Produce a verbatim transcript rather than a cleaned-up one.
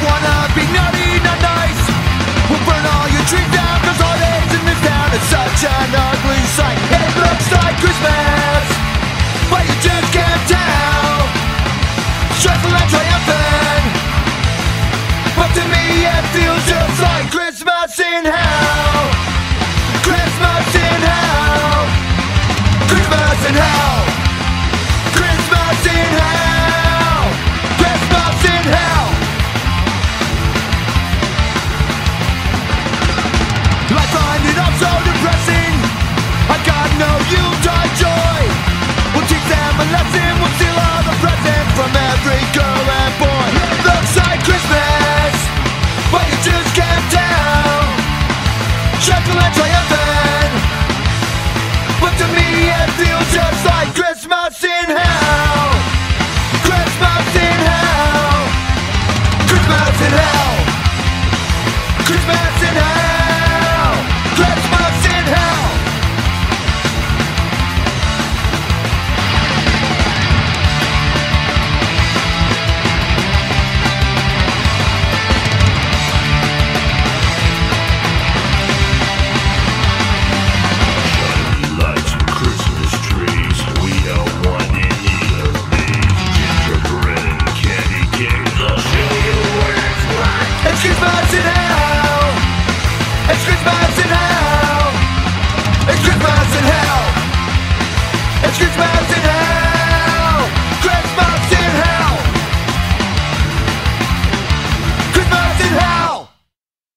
wanna be naughty, not nice. We'll burn all your dreams down, cause holidays in this town is such an ugly sight. It looks like Christmas, but you just can't tell. Stressful and triumphant, but to me it feels just like Christmas in hell. Christmas in hell. Christmas in hell. Christmas in hell. Christmas in hell. I find it all so depressing. I got no Yuletide joy. We'll teach them a lesson. We'll steal all the presents from every girl and boy. Looks like Christmas, but you just can't tell. Stressful and triumphant, but to me it feels just like Christmas in hell. Christmas in hell. Christmas in hell. Christmas